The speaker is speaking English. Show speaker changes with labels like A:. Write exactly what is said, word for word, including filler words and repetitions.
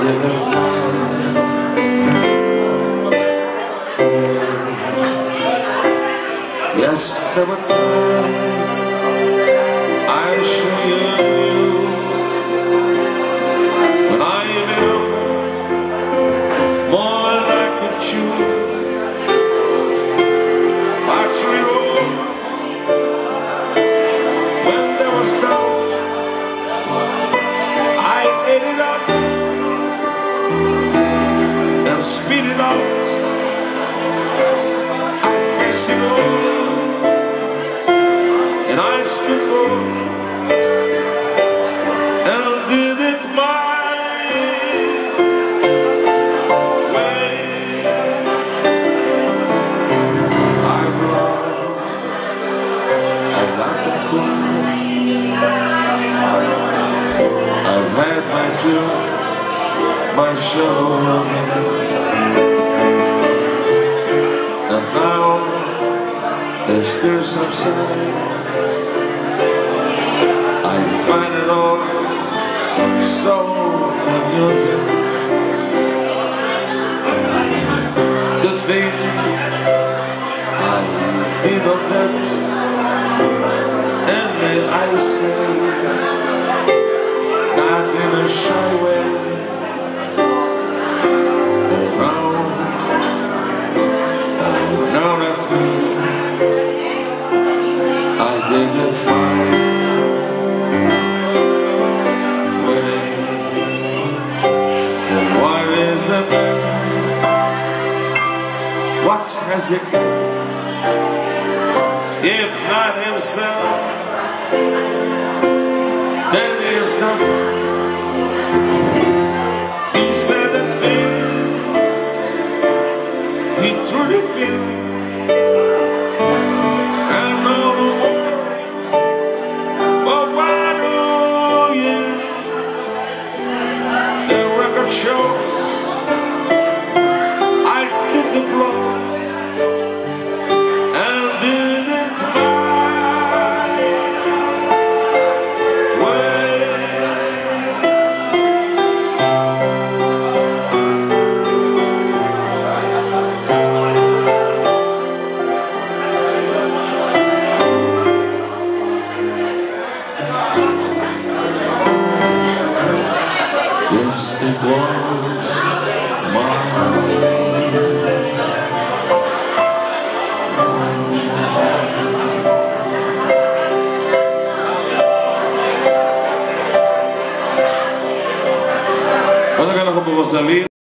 A: didn't mind. Yes, there were times I assure you when I knew more than I could chew. Actually, when there was doubt, I ate it up and spit it out. I faced it all, and I stood for and did it my way. I've loved, I've laughed and cried, I've had my fill, my share of it, and now there's still some signs. I find it all so amusing. The thing I did on that, and then I say, not in a shy way. Oh no, oh no, that's me. I did it my way. What is a man? What has he got, if not himself? Then he is not. He said the things he truly feels. Shows I took the blows and did it my way. Yes, it was mine. Quando aquela roupa rozaline